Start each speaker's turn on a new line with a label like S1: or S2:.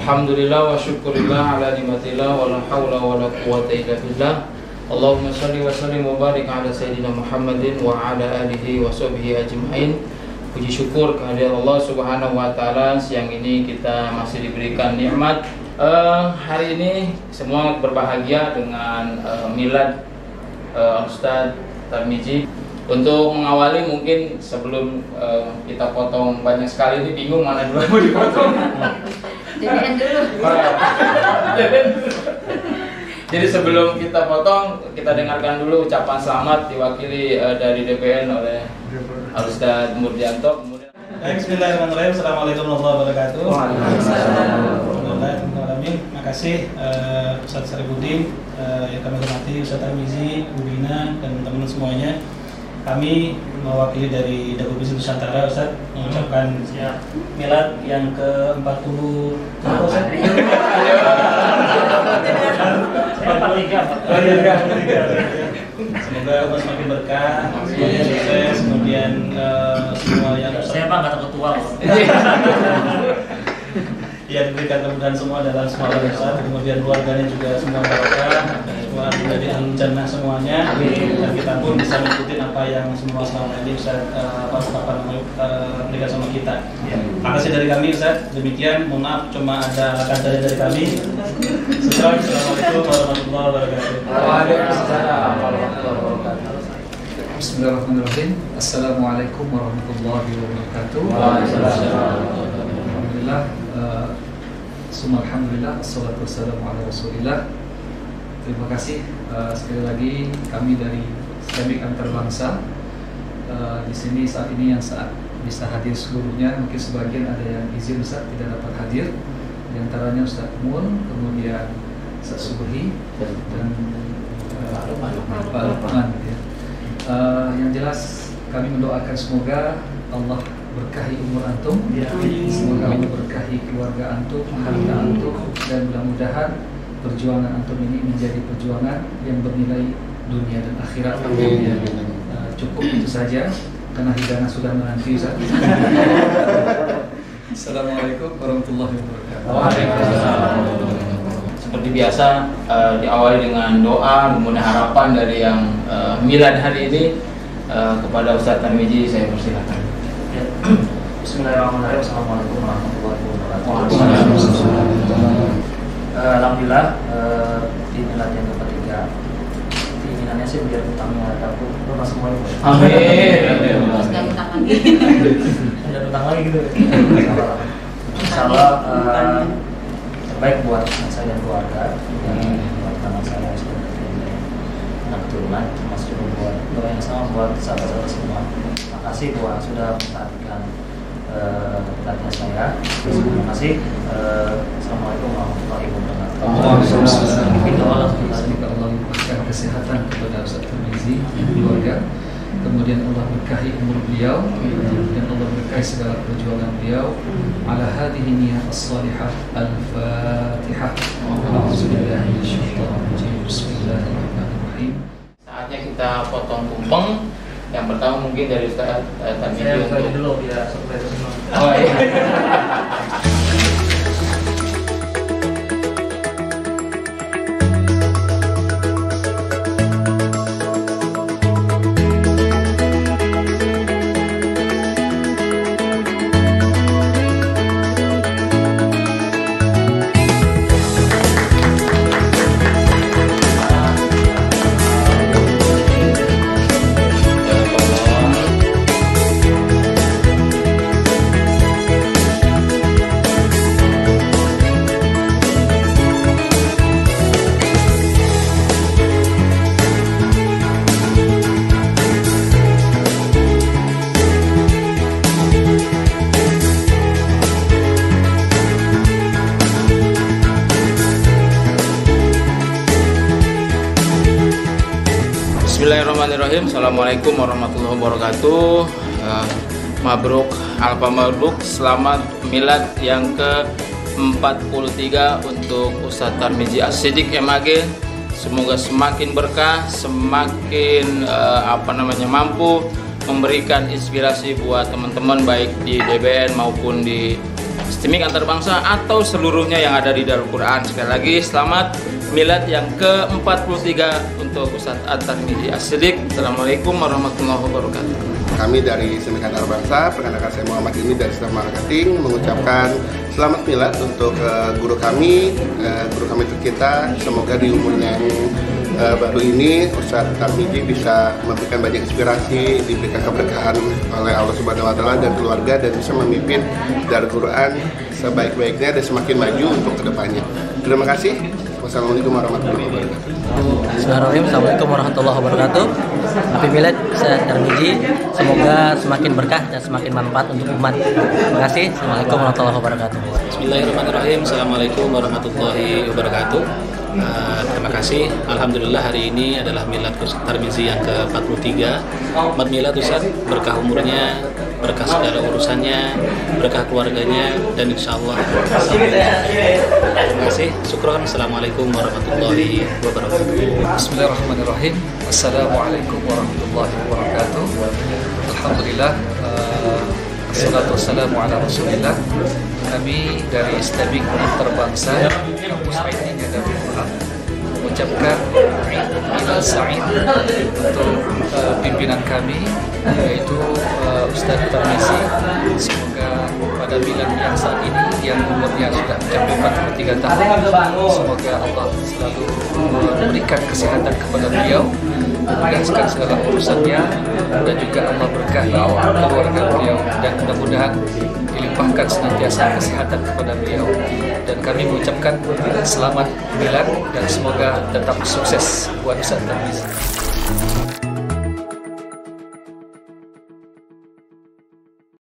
S1: Alhamdulillah wa syukurillah ala nikmatillah wa la hawla wa la quwwata illa billah. Allahumma salli wa sallim wa barik ala sayyidina Muhammadin wa ala alihi wa sahbihi ajma'in. Puji syukur kehadirat Allah Subhanahu wa taala, siang ini kita masih diberikan nikmat. Hari ini semua berbahagia dengan milad Ustadz Tarmizi. Untuk mengawali mungkin sebelum kita potong banyak sekali, ini bingung mana dulu mau dipotong.
S2: Deden dulu.
S1: Jadi sebelum kita potong, kita dengarkan dulu ucapan selamat diwakili dari DPN oleh Ustadz Murdianto.
S3: Bismillahirrahmanirrahim. Assalamualaikum warahmatullahi wabarakatuh. Alhamdulillah. Terima kasih Ustadz Saribudin, yang kami hormati Ustadz Tarmizi, Bu Dina, dan teman-teman semuanya. Kami mewakili dari Dago Bisnis Nusantara, Ustadz, mengucapkan milad yang ke-40. Semoga Allah semakin berkah, semakin sukses, kemudian semua yang
S4: saya Pak kata ketua
S3: ya diberikan kemudahan semua dalam semua urusan, kemudian keluarganya juga semua barokah, semua menjadi ahli jannah semuanya. Dan kita pun bisa mengikuti apa yang semua selama ini Ustaz berikan sama kita. Terima kasih dari kami Ustaz. Demikian, mohon maaf cuma ada kadar dari kami. Assalamualaikum warahmatullahi wabarakatuh.
S1: Waalaikumsalam warahmatullahi wabarakatuh.
S5: Bismillahirrahmanirrahim. Assalamualaikum warahmatullahi wabarakatuh. Alhamdulillah. Alhamdulillah, assalatu wassalamu ala rasulillah. Terima kasih sekali lagi kami dari Islamik Antarbangsa di sini saat ini yang saat bisa hadir seluruhnya. Mungkin sebagian ada yang izin Ustaz tidak dapat hadir, di antaranya Ustaz Mul, kemudian Ustaz Subhi dan Pak Lukman. Yang jelas kami mendoakan semoga Allah berkahi umur antum, semoga Allah berkahi keluarga antum, harta antum, dan mudah-mudahan perjuangan antum ini menjadi perjuangan yang bernilai dunia dan akhirat. Cukup itu saja karena hidana sudah menanti. Assalamualaikum warahmatullahi wabarakatuh.
S1: Waalaikumsalam. Seperti biasa diawali dengan doa, kemudian harapan dari yang milad hari ini. Kepada Ustadz Tarmizi saya persilakan.
S4: Bismillahirrahmanirrahim. Assalamualaikum warahmatullahi wabarakatuh. Alhamdulillah, di milad yang ketiga, keinginannya sih biar utangnya takut lunas semuanya.
S1: Amin.
S2: Sudah utang lagi.
S4: Sudah utang lagi gitu. Insyaallah terbaik buat anak saya dan keluarga, buat anak saya sudah anak keturunan, termasuk juga buat doa yang sama buat sahabat-sahabat semua. Terima kasih buat sudah memperhatikan perhatian saya. Terima kasih. Assalamualaikum warahmatullahi wabarakatuh.
S5: Semoga Allah memberikan kesehatan kepada Ustaz Tarmizi dan keluarga. Kemudian Allah berkahi umur beliau dan Allah berkahi segala perjuangan beliau. Ala hadhihi niyyah as-salihah. Al-Fatihah. A'udzubillahi minasyaitonir rajim. Bismillahirrahmanirrahim.
S1: Saatnya kita potong tumpeng. Yang pertama mungkin dari Ustaz Tarmizi untuk
S4: dulu biar sampai semua.
S1: Oh iya. Bismillahirrahmanirrahim. Assalamualaikum warahmatullahi wabarakatuh. Mabruk, alfa mabruk. Selamat milad yang ke-43 untuk Ustadz Tarmizi As-Siddiq MAG. Semoga semakin berkah, semakin mampu memberikan inspirasi buat teman-teman baik di DBN maupun di STIMIK Antarbangsa atau seluruhnya yang ada di Darul Quran. Sekali lagi selamat milad yang ke-43 untuk Ustadz At-Tarmizi As-Siddiq. Assalamualaikum warahmatullahi wabarakatuh.
S6: Kami dari STIMIK Antarbangsa, perkenalkan saya Muhammad ini dari Staf Marketing, mengucapkan selamat milad untuk guru kami tercinta. Semoga di umurnya yang baru ini Ustadz Tarmizi bisa memberikan banyak inspirasi, diberikan keberkahan oleh Allah Subhanahu wa Ta'ala dan keluarga, dan bisa memimpin Darul Quran sebaik-baiknya dan semakin maju untuk kedepannya. Terima kasih. Wassalamualaikum warahmatullahi wabarakatuh.
S7: Bismillahirrahmanirrahim. Assalamualaikum warahmatullahi wabarakatuh. Happy Milad Ustadz Tarmizi. Semoga semakin berkah dan semakin manfaat untuk umat. Terima kasih. Assalamualaikum warahmatullahi wabarakatuh.
S8: Bismillahirrahmanirrahim. Assalamualaikum warahmatullahi wabarakatuh. Terima kasih. Alhamdulillah hari ini adalah milad Ustadz Tarmizi yang ke-43. Mat milad Ustadz, berkah umurnya, berkah segala urusannya, berkah keluarganya, dan insya Allah terima kasih. Syukron. Assalamualaikum warahmatullahi wabarakatuh.
S5: Bismillahirrahmanirrahim. Assalamualaikum warahmatullahi wabarakatuh. Alhamdulillah. Assalatu wassalamu ala rasulillah. Kami dari STIMIK Antarbangsa Kampus IT Darul Quran mengucapkan milad sa'id untuk pimpinan kami, yaitu Ustadz Tarmizi. Semoga pada milad yang saat ini yang umurnya sudah mencapai 43 tahun, semoga Allah selalu memberikan kesehatan kepada beliau, memudahkan segala urusannya, dan juga Allah berkahi keluarga beliau, dan mudah-mudahan dilimpahkan senantiasa kesehatan kepada beliau. Dan kami mengucapkan selamat milad dan semoga tetap sukses buat Ustadz Tarmizi.